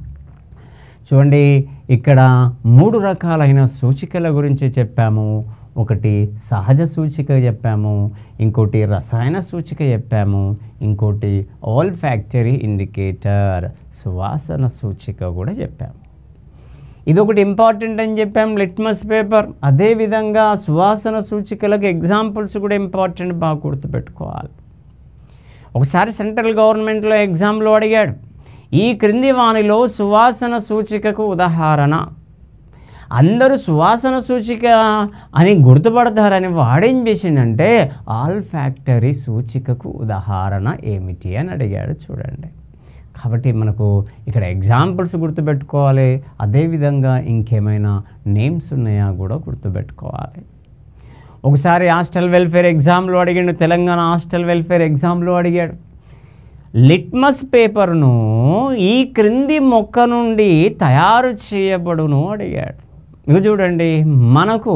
చూడండి ఇక్కడ మూడు రకాలైన సూచికల గురించి చెప్పాము. ఒకటి సహజ సూచిక చెప్పాము, ఇంకోటి రసాయన సూచిక చెప్పాము, ఇంకోటి ఆల్ ఫ్యాక్టరీ ఇండికేటర్ సువాసన సూచిక కూడా చెప్పాము. ఇది ఒకటి ఇంపార్టెంట్ అని చెప్పాము, లిట్మస్ పేపర్. అదేవిధంగా సువాసన సూచికలకు ఎగ్జాంపుల్స్ కూడా ఇంపార్టెంట్, బాగా గుర్తుపెట్టుకోవాలి. ఒకసారి సెంట్రల్ గవర్నమెంట్లో ఎగ్జామ్లో అడిగాడు, ఈ క్రింది వానిలో సువాసన సూచికకు ఉదాహరణ. అందరూ సువాసన సూచిక అని గుర్తుపడతారని వాడేం చేసిండంటే ఆల్ ఫ్యాక్టరీ సూచికకు ఉదాహరణ ఏమిటి అని అడిగాడు చూడండి. కాబట్టి మనకు ఇక్కడ ఎగ్జాంపుల్స్ గుర్తుపెట్టుకోవాలి, అదేవిధంగా ఇంకేమైనా నేమ్స్ ఉన్నాయా కూడా గుర్తుపెట్టుకోవాలి. ఒకసారి హాస్టల్ వెల్ఫేర్ ఎగ్జామ్లో అడిగాడు, తెలంగాణ హాస్టల్ వెల్ఫేర్ ఎగ్జామ్లో అడిగాడు, లిట్మస్ పేపర్ను ఈ క్రింది మొక్క నుండి తయారు చేయబడును అడిగాడు. ఇక చూడండి, మనకు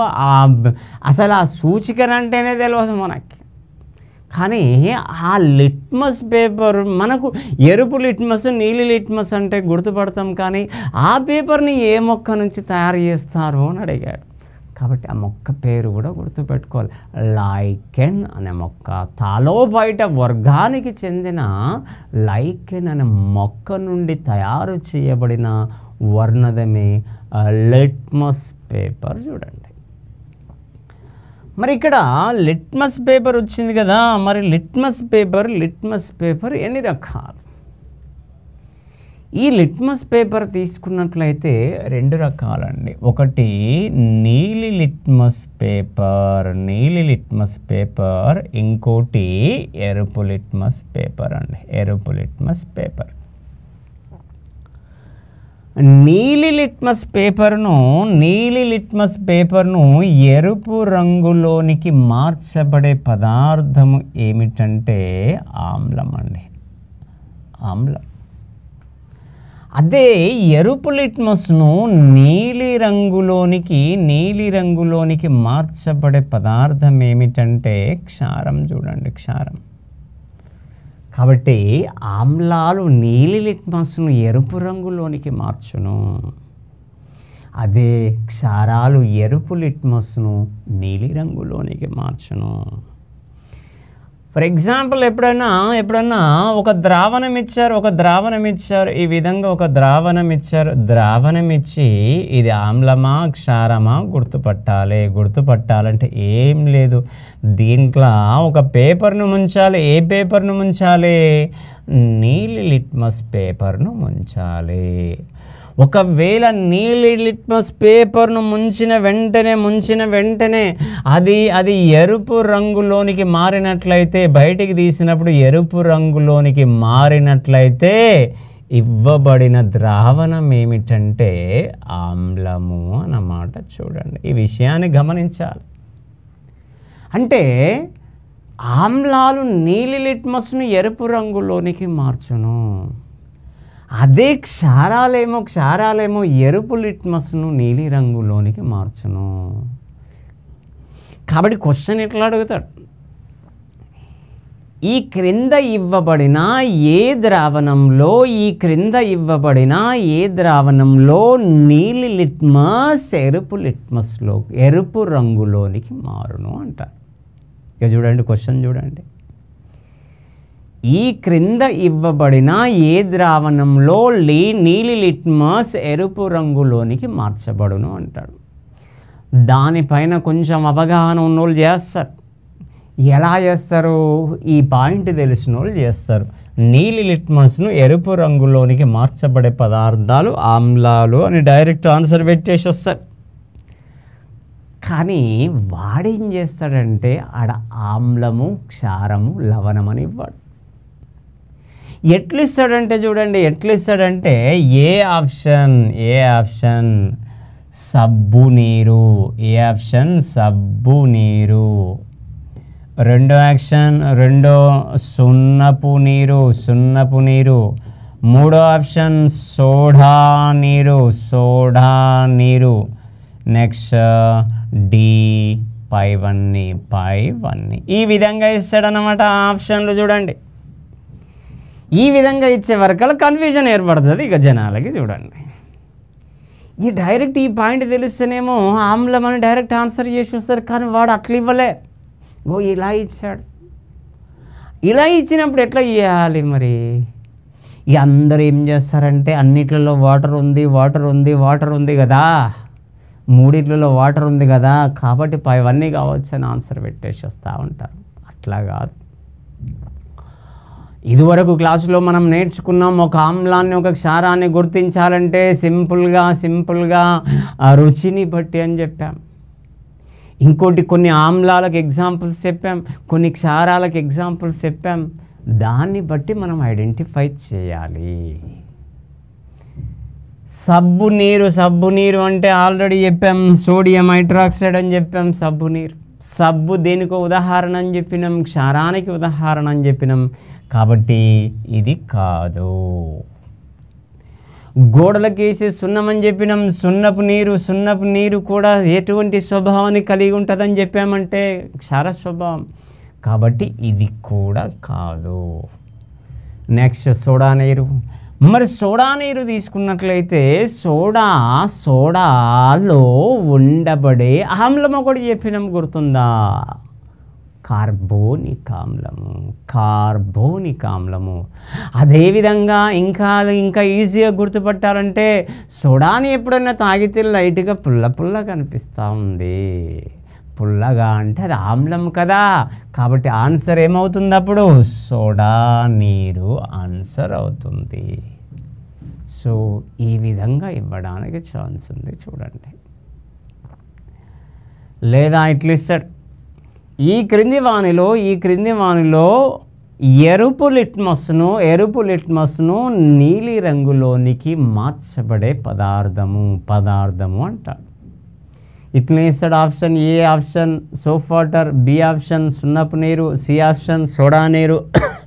అసలు ఆ సూచికనంటేనే తెలియదు మనకి. కానీ ఆ లిట్మస్ పేపర్ మనకు ఎరుపు లిట్మస్, నీలి లిట్మస్ అంటే గుర్తుపడతాం, కానీ ఆ పేపర్ని ఏ మొక్క నుంచి తయారు చేస్తారు అని అడిగాడు. కాబట్టి ఆ మొక్క పేరు కూడా గుర్తుపెట్టుకోవాలి. లైకెన్ అనే మొక్క, థాలోఫైట వర్గానికి చెందిన లైకెన్ అనే మొక్క నుండి తయారు చేయబడిన వర్ణదమే లిట్మస్ పేపర్ చూడండి. మరి ఇక్కడ లిట్మస్ పేపర్ వచ్చింది కదా, మరి లిట్మస్ పేపర్ లిట్మస్ పేపర్ ఎన్ని రకాలు? ఈ లిట్మస్ పేపర్ తీసుకున్నట్లయితే రెండు రకాలండి. ఒకటి నీలి లిట్మస్ పేపర్, నీలి లిట్మస్ పేపర్, ఇంకోటి ఎరుపు లిట్మస్ పేపర్ అండి, ఎరుపు లిట్మస్ పేపర్. నీలి లిట్మస్ పేపర్ను నీలి లిట్మస్ పేపర్ను ఎరుపు రంగులోనికి మార్చబడే పదార్థము ఏమిటంటే ఆమ్లం అండి, ఆమ్లం. అదే ఎరుపు లిట్మస్ను నీలి రంగులోనికి నీలి రంగులోనికి మార్చబడే పదార్థం ఏమిటంటే క్షారం. చూడండి, క్షారం. కాబట్టి ఆమ్లాలు నీలి లిట్మస్ను ఎరుపు రంగులోనికి మార్చును, అదే క్షారాలు ఎరుపు లిట్మస్ను నీలి రంగులోనికి మార్చును. ఫర్ ఎగ్జాంపుల్ ఎప్పుడైనా ఎప్పుడన్నా ఒక ద్రావణం ఇచ్చారు, ఒక ద్రావణం ఇచ్చారు ఈ విధంగా ఒక ద్రావణం ఇచ్చారు. ద్రావణం ఇచ్చి ఇది ఆమ్లమా క్షారమా గుర్తుపట్టాలి. గుర్తుపట్టాలంటే ఏం లేదు, దీంట్లో ఒక పేపర్ను ముంచాలి. ఏ పేపర్ను ముంచాలి? నీలి లిట్మస్ పేపర్ను ముంచాలి. ఒకవేళ నీలి లిట్మస్ పేపర్ను ముంచిన వెంటనే ముంచిన వెంటనే అది అది ఎరుపు రంగులోనికి మారినట్లయితే, బయటికి తీసినప్పుడు ఎరుపు రంగులోనికి మారినట్లయితే ఇవ్వబడిన ద్రావణం ఏమిటంటే ఆమ్లము అన్నమాట. చూడండి, ఈ విషయాన్ని గమనించాలి. అంటే ఆమ్లాలు నీలి లిట్మస్ను ఎరుపు రంగులోనికి మార్చును, అదే క్షారాలేమో క్షారాలేమో ఎరుపు లిట్మస్ను నీలి రంగులోనికి మార్చును. కాబట్టి క్వశ్చన్ ఎట్లా అడుగుతాడు? ఈ క్రింద ఇవ్వబడిన ఏ ద్రావణంలో ఈ క్రింద ఇవ్వబడిన ఏ ద్రావణంలో నీలి లిట్మస్ ఎరుపు లిట్మస్లో ఎరుపు రంగులోనికి మారును అంటారు. ఇక చూడండి, క్వశ్చన్ చూడండి. ఈ క్రింద ఇవ్వబడిన ఏ ద్రావణంలో లీ నీలి లిట్మస్ ఎరుపు రంగులోనికి మార్చబడును అంటాడు. దానిపైన కొంచెం అవగాహన ఉన్నోళ్ళు చేస్తారు. ఎలా చేస్తారు? ఈ పాయింట్ తెలిసిన వాళ్ళు చేస్తారు. నీలి లిట్మస్ను ఎరుపు రంగులోనికి మార్చబడే పదార్థాలు ఆమ్లాలు అని డైరెక్ట్ ఆన్సర్ పెట్టేసి వస్తారు. కానీ వాడేం చేస్తాడంటే ఆడ ఆమ్లము క్షారము లవణం అని ఇవ్వడు. ఎట్లు ఇస్తాడంటే చూడండి, ఎట్లు ఇస్తాడంటే ఏ ఆప్షన్ ఏ ఆప్షన్ సబ్బు నీరు, ఏ ఆప్షన్ సబ్బు నీరు. రెండో యాక్షన్ రెండో సున్నపు నీరు, సున్నపు నీరు. మూడో ఆప్షన్ సోడా నీరు, సోడా నీరు. నెక్స్ట్ డి పైవన్నీ, పైవన్నీ. ఈ విధంగా ఇస్తాడనమాట ఆప్షన్లు. చూడండి, ఈ విధంగా ఇచ్చే వరకల్లా కన్ఫ్యూజన్ ఏర్పడుతుంది ఇక జనాలకి. చూడండి, ఈ డైరెక్ట్ ఈ పాయింట్ తెలిస్తేనేమో ఆమ్లం అని డైరెక్ట్ ఆన్సర్ చేసి వస్తారు. కానీ వాడు అట్లా ఇవ్వలే, ఓ ఇలా ఇచ్చాడు. ఇలా ఇచ్చినప్పుడు ఎట్లా చేయాలి మరి? ఇక అందరూ ఏం చేస్తారంటే అన్నిట్లలో వాటర్ ఉంది వాటర్ ఉంది వాటర్ ఉంది కదా, మూడిట్లలో వాటర్ ఉంది కదా కాబట్టి పైవన్నీ కావచ్చు అని ఆన్సర్ పెట్టేసి వస్తూ ఉంటారు. అట్లా కాదు. ఇదివరకు క్లాసులో మనం నేర్చుకున్నాం, ఒక ఆమ్లాన్ని ఒక క్షారాన్ని గుర్తించాలంటే సింపుల్గా సింపుల్గా రుచిని బట్టి అని చెప్పాం. ఇంకోటి కొన్ని ఆమ్లాలకు ఎగ్జాంపుల్స్ చెప్పాం, కొన్ని క్షారాలకు ఎగ్జాంపుల్స్ చెప్పాం. దాన్ని బట్టి మనం ఐడెంటిఫై చేయాలి. సబ్బు నీరు, సబ్బు నీరు అంటే ఆల్రెడీ చెప్పాం సోడియం హైడ్రాక్సైడ్ అని చెప్పాం. సబ్బు నీరు, సబ్బు దేనికో ఉదాహరణ అని చెప్పినాం, క్షారానికి ఉదాహరణ అని చెప్పినాం. కాబట్టి ఇది కాదు. గోడలకు వేసే సున్నం అని చెప్పినాం, సున్నపు నీరు, సున్నపు నీరు కూడా ఎటువంటి స్వభావాన్ని కలిగి ఉంటుందని చెప్పామంటే క్షార స్వభావం. కాబట్టి ఇది కూడా కాదు. నెక్స్ట్ సోడా నీరు. మరి సోడా నీరు తీసుకున్నట్లయితే సోడా సోడాలో ఉండబడే ఆమ్లం ఒకటి చెప్పినాం, గుర్తుందా? కార్బోనిక్ ఆమ్లము, కార్బోనిక్ ఆమ్లము. అదేవిధంగా ఇంకా ఇంకా ఈజీగా గుర్తుపట్టాలంటే సోడాని ఎప్పుడైనా తాగితే లైట్గా పుల్ల పుల్ల కనిపిస్తూ ఉంది, పుల్లగా అంటే అది ఆమ్లం కదా. కాబట్టి ఆన్సర్ ఏమవుతుంది అప్పుడు? సోడా నీరు ఆన్సర్ అవుతుంది. సో ఈ విధంగా ఇవ్వడానికి ఛాన్స్ ఉంది చూడండి. లేదా ఇట్లా ఇస్తాడు, ఈ క్రింది వానిలో ఈ క్రింది వానిలో ఎరుపు లిట్మస్ను ఎరుపు లిట్మస్ను నీలి రంగులోనికి మార్చబడే పదార్థము పదార్థము అంటాడు. ఇట్లా ఇస్తాడు. Option A option soap water, B option సున్నపు నీరు, సి ఆప్షన్ సోడా నీరు,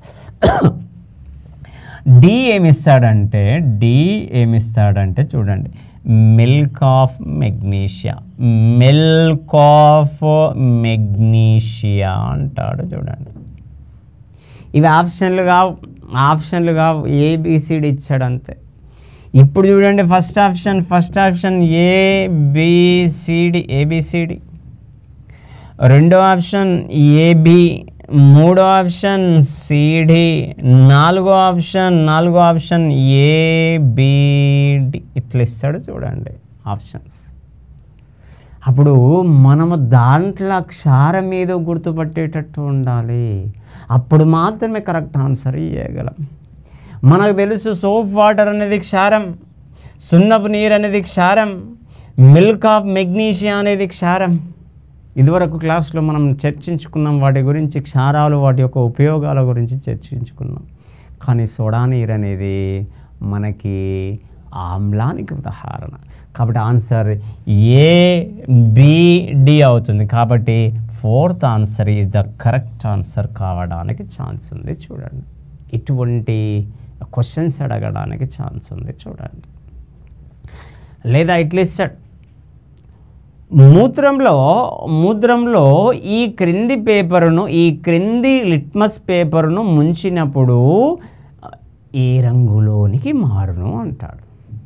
డి ఏమిస్తాడంటే డి ఏమిస్తాడంటే చూడండి, milk of magnesia milk of magnesia అంటాడు చూడండి. ఇవి ఆప్షన్లు కావు ఆప్షన్లు కావు ఏబిసిడి ఇచ్చాడు అంతే. ఇప్పుడు చూడండి first option first option A B C D A B C D, రెండో ఆప్షన్ ఏబి, మూడో ఆప్షన్ సిడి, నాలుగో ఆప్షన్ నాలుగో ఆప్షన్ ఏబిడి. ఇట్లా ఇస్తాడు చూడండి ఆప్షన్స్. అప్పుడు మనము దాంట్లో క్షారం ఏదో గుర్తుపట్టేటట్టు ఉండాలి, అప్పుడు మాత్రమే కరెక్ట్ ఆన్సర్ ఇవ్వగలం. మనకు తెలుసు సోప్ వాటర్ అనేది క్షారం, సున్నపు నీరు అనేది క్షారం, మిల్క్ ఆఫ్ మెగ్నీషియా అనేది క్షారం. ఇదివరకు క్లాస్లో మనం చర్చించుకున్నాం వాటి గురించి, క్షారాలు వాటి యొక్క ఉపయోగాల గురించి చర్చించుకున్నాం. కానీ సోడా నీరు అనేది మనకి ఆమ్లానికి ఉదాహరణ. కాబట్టి ఆన్సర్ ఏ బి డి అవుతుంది. కాబట్టి fourth answer is the correct answer కావడానికి ఛాన్స్ ఉంది చూడండి. ఇటువంటి క్వశ్చన్స్ అడగడానికి ఛాన్స్ ఉంది చూడండి. లేదా ఇట్లా ఇస్తాడు, మూత్రంలో మూత్రంలో ఈ క్రింది పేపరును ఈ క్రింది లిట్మస్ పేపరును ముంచినప్పుడు ఏ రంగులోనికి మారును అంటాడు.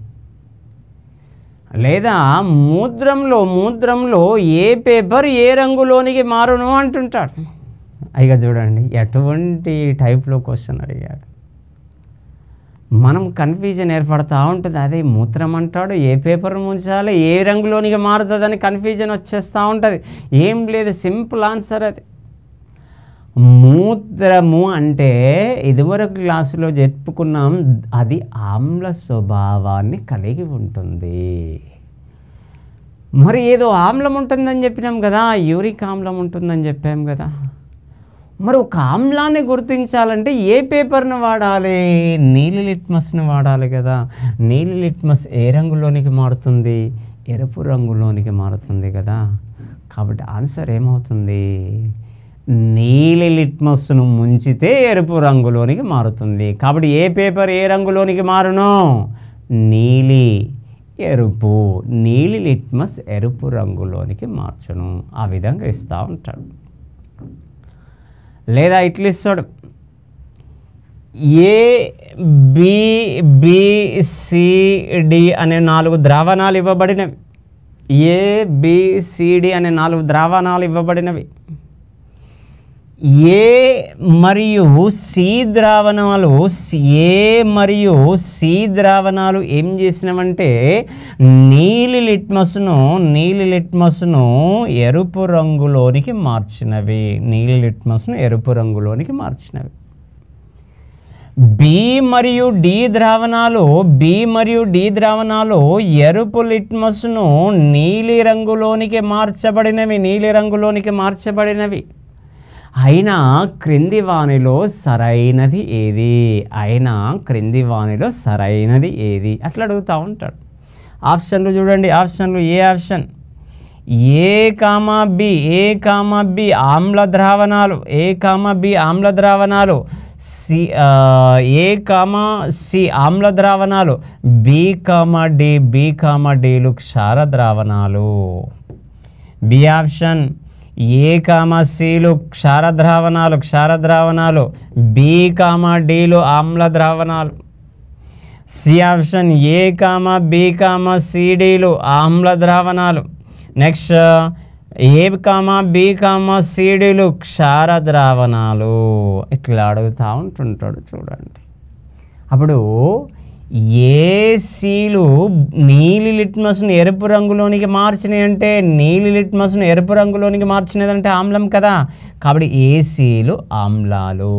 లేదా మూత్రంలో మూత్రంలో ఏ పేపర్ ఏ రంగులోనికి మారును అంటుంటాడు. ఇక చూడండి ఎటువంటి టైప్లో క్వశ్చన్ అడిగాడు. మనం కన్ఫ్యూజన్ ఏర్పడుతూ ఉంటుంది. అదే మూత్రం అంటాడు, ఏ పేపర్ ముంచాలి, ఏ రంగులోనికి మారుతుందని కన్ఫ్యూజన్ వచ్చేస్తూ ఉంటుంది. ఏం లేదు, సింపుల్ ఆన్సర్ అది. మూత్రము అంటే ఇదివరకు క్లాసులో చెప్పుకున్నాం, అది ఆమ్ల స్వభావాన్ని కలిగి ఉంటుంది. మరి ఏదో ఆమ్లం ఉంటుందని చెప్పినాం కదా, యూరిక్ ఆమ్లం ఉంటుందని చెప్పాం కదా. మరి ఒక ఆమ్లాన్ని గుర్తించాలంటే ఏ పేపర్ను వాడాలి? నీలి లిట్మస్ను వాడాలి కదా. నీలి లిట్మస్ ఏ రంగులోనికి మారుతుంది? ఎరుపు రంగులోనికి మారుతుంది కదా. కాబట్టి ఆన్సర్ ఏమవుతుంది? నీలి లిట్మస్ను ముంచితే ఎరుపు రంగులోనికి మారుతుంది. కాబట్టి ఏ పేపర్ ఏ రంగులోనికి మారును? నీలి ఎరుపు. నీలి లిట్మస్ ఎరుపు రంగులోనికి మార్చును. ఆ విధంగా ఇస్తూ ఉంటాడు. లేదా ఇట్లా ఇస్తాడు, A B B C D అనే నాలుగు ద్రావణాలు ఇవ్వబడినవి. ఏ బి సి డి అనే నాలుగు ద్రావణాలు ఇవ్వబడినవి. ఏ మరియు సి ద్రావణాలు ఏ మరియు సి ద్రావణాలు ఏం చేసినవంటే నీలి లిట్మస్ను నీలి లిట్మస్ను ఎరుపు రంగులోనికి మార్చినవి. నీలి లిట్మస్ను ఎరుపు రంగులోనికి మార్చినవి. బి మరియు డి ద్రావణాలు బి మరియు డి ద్రావణాలు ఎరుపు లిట్మస్ను నీలి రంగులోనికి మార్చబడినవి నీలి రంగులోనికి మార్చబడినవి. అయినా క్రింది వానిలో సరైనది ఏది? అయినా క్రింది వానిలో సరైనది ఏది అట్లా అడుగుతూ ఉంటాడు. ఆప్షన్లు చూడండి. ఆప్షన్లు A option A comma B A comma B ఆమ్ల ద్రావణాలు ఏ కామా బి ఆమ్ల ద్రావణాలు, సి ఏ కామా సి ఆమ్ల ద్రావణాలు, B comma D B comma డీలు క్షార ద్రావణాలు. బి ఆప్షన్ ఏ కామా సిలు క్షార ద్రావణాలు క్షార ద్రావణాలు, బి కామా డీలు ఆమ్ల ద్రావణాలు. C option A comma B comma సిడీలు ఆమ్ల ద్రావణాలు. Next A comma B comma సిడీలు క్షార ద్రావణాలు. ఇట్లా అడుగుతూ ఉంటుంటాడు చూడండి. అప్పుడు ఏసీలు నీలి లిట్మస్ను ఎరుపు రంగులోనికి మార్చినాయి అంటే నీలి లిట్మస్ను ఎరుపు రంగులోనికి మార్చినదంటే ఆమ్లం కదా, కాబట్టి ఏసీలు ఆమ్లాలు.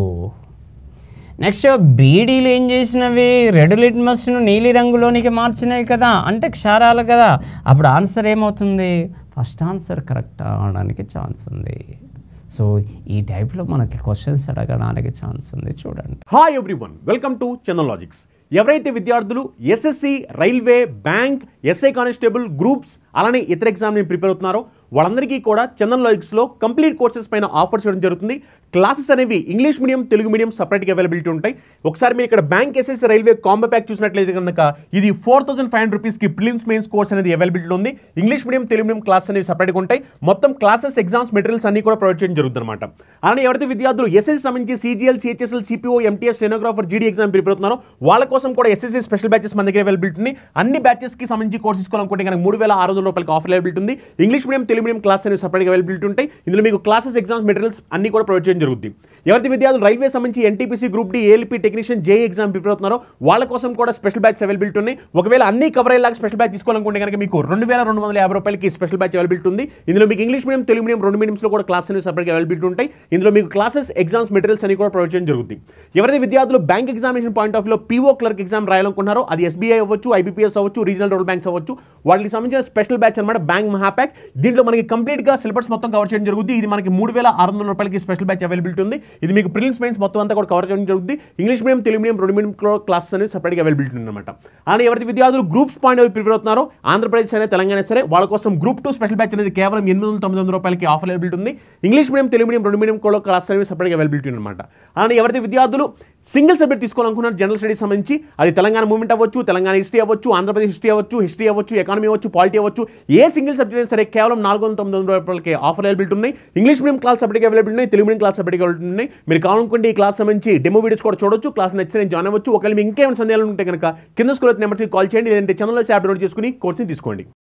నెక్స్ట్ బీడీలు ఏం చేసినవి, రెడ్ లిట్మస్ను నీలి రంగులోనికి మార్చినాయి కదా, అంటే క్షారాలు కదా. అప్పుడు ఆన్సర్ ఏమవుతుంది, ఫస్ట్ ఆన్సర్ కరెక్ట్ అవడానికి ఛాన్స్ ఉంది. సో ఈ టైప్లో మనకి క్వశ్చన్స్ అడగడానికి ఛాన్స్ ఉంది, చూడండి. Hi everyone, welcome to Chandan logics. ఎవరైతే విద్యార్థులు SSC, railway, bank, SI constable, groups అలానే ఇతర ఎగ్జామ్ని ప్రిపేర్ అవుతున్నారో వాళ్ళందరికీ కూడా చందన్ లాజిక్స్లో కంప్లీట్ కోర్సెస్ పైన ఆఫర్ చేయడం జరుగుతుంది. క్లాసెస్ అనేవి ఇంగ్లీష్ మీడియం, తెలుగు మీడియం సపరేట్గా అవైలబిలిటీ ఉంటాయి. ఒకసారి మీరు ఇక్కడ bank, SSC, railway combo pack చూసినట్లయితే కనుక ఇది ఫోర్ థౌసండ్ ఫైవ్ హండ్రెడ్ రూపీస్కి ప్రిలిమ్స్ మెయిన్స్ కోర్స్ అనేది అవైలబిలిటీ ఉంది. English medium, Telugu medium class అనేవి సపరేట్గా ఉంటాయి. మొత్తం క్లాసెస్, ఎగ్జామ్స్, మెటీరియల్స్ అన్ని కూడా ప్రొవైడ్ చేయడం జరుగుతుంది అనమాట. అలానే ఎవరైతే విద్యార్థులు ఎస్ఎస్సి సంబంధించి CGL, CHSL, CPO, MTS, stenographer, GD exam prepare అవుతున్నారో వాళ్ళ కోసం కూడా ఎస్ఎస్సి స్పెషల్ బ్యాచెస్ మన దగ్గర అవైలబిలిటీ ఉంది. అన్ని బ్యాచెస్కి సంబంధించి కోర్స్ తీసుకోవాలనుకుంటే కనుక మూడు వేల ఆరు వందల రూపాయలకి ఆఫర్ అవైలబిలిటీ ఉంది. English medium, Telugu medium class అనేవి సపరేట్గా అవైలబిలిటీ ఉంటాయి. ఇందులో మీకు క్లాసెస్, ఎగ్జామ్స్, మెటీరియల్స్ అన్ని కూడా ప్రొవైడ్ చేయడం జరుగుతుంది. ఎవరైతే విద్యార్థులు రైల్వే సంబంధించి NTPC, group D, ALP technician, JE exam prepare అవుతున్నారో వాళ్ళ కోసం కూడా స్పెషల్ బ్యాచ్ అవైలబిలిటీ ఉన్నాయి. ఒకవేళ అన్ని కవర్ అయ్యేలాగా స్పెషల్ బ్యాచ్ తీసుకోవాలనుకుంటే కనుక మీకు రెండు వేల రెండు వందల యాభై రూపాయలకి స్పెషల్ బ్యాచ్ అవైలబిలిటీ ఉంది. ఇందులో మీకు ఇంగ్లీష్ మీడియం, తెలుగు మీడియం రెండు మీడియంస్లో కూడా క్లాస్ అనేవి సపరేట్గా అవైలబిలిటీ ఉంటాయి. ఇందులో మీకు క్లాసెస్, ఎగ్జామ్స్, మెటీరియల్స్ అన్ని కూడా ప్రొవైడ్ చేయడం జరుగుతుంది. ఎవరైతే విద్యార్థులు బ్యాంక్ ఎగ్జామినేషన్ పాయింట్ ఆఫ్ వ్యూలో పీఓ క్లర్క్ ఎగ్జామ్ రాయాలనుకుంటున్నారో అది ఎస్బీఐ అవ్వచ్చు, ఐబీపీఎస్ అవ్వచ్చు, రీజనల్ రూరల్ బ్యాంక్స్ అవ్వచ్చు, వాటికి సంబంధించిన స్పెషల్ బ్యాచ్ అనమాట బ్యాంక్ మహాప్యాక్. దీంట్లో మనకి కంప్లీట్గా సిలబస్ మొత్తం కవర్ చేయడం జరుగుతుంది. ఇది మనకి మూడు వేల ఆరు వందల రూపాయలకి స్పెషల్ బ్యాచ్ అవైలబిలిటీ ఉంది. ఇది మీకు ప్రిలిమ్స్ మెయిన్స్ మొత్తం అంతా కూడా కవర్ చేయడం జరుగుతుంది. ఇంగ్లీష్ మీడియం, తెలుగు మీడియం రెండు మీడియం క్లాసెస్ అనేది సపరేట్గా అవైలబిలిటీ ఉందన్నమాట. అలానే ఎవరైతే విద్యార్థులు గ్రూప్స్ పాయింట్ ఆఫ్ ప్రిపేర్ అవుతున్నారో ఆంధ్రప్రదేశ్ అనేది, తెలంగాణ సరే వాళ్ళ కోసం గ్రూప్ టూ స్పెషల్ బ్యాచ్ అనేది కేవలం ఎనిమిది వందల తొమ్మిది వందల రూపాయలకి ఆఫర్ అవైలబిలిటీ ఉంది. ఇంగ్లీష్ మీడియం, తెలుగు మీడియం రెండు మీడియం క్లాస్ అనేవి సపరేట్గా అవైలబిలిటీ అనమాట. అలానే ఎవరైతే విద్యార్థులు సింగిల్ సబ్జెక్ట్ తీసుకోవాలనుకున్నారు జనరల్ స్టడీస్ సంబంధించి అది తెలంగాణ మూవ్మెంట్ అవ్వచ్చు, తెలంగాణ హిస్టరీ అవ్వచ్చు, ఆంధ్రప్రదేశ్ హిస్టరీ అవ్వచ్చు, హిస్టరీ అవ్వచ్చు, ఎకానమీ అవ్వచ్చు, పాలిటీ అవ్వచ్చు, ఏ సింగిల్ సబ్జెక్ట్ అయినా సరే కేవలం నాలుగు వందల తొమ్మిది వందల రూపాయలకి ఆఫర్ అవైలబిలిటీ ఉన్నాయి. ఇంగ్లీష్ మీడియం క్లాస్ సపరేట్గా అవైలబిలిటీ ఉన్నాయి, తెలుగు మీడియం క్లాస్ సపరేట్గా అవైలబిలిటీ ఉన్నాయి. మీరు కావాలనుకుంటే ఈ క్లాస్ సంబంధించి డెమో వీడియోస్ కూడా చూడొచ్చు. క్లాస్ నచ్చితే నేను జాయిన్ అవ్వచ్చు. ఒకవేళ మీకు ఇంకేమైనా సందేహాలు ఉంటే కనుక కింద స్కూల్ నెంబర్కి కాల్ చేయండి, లేదంటే ఛానల్లో యాప్ డౌన్లోడ్ చేసుకుని కోర్సుని తీసుకోండి.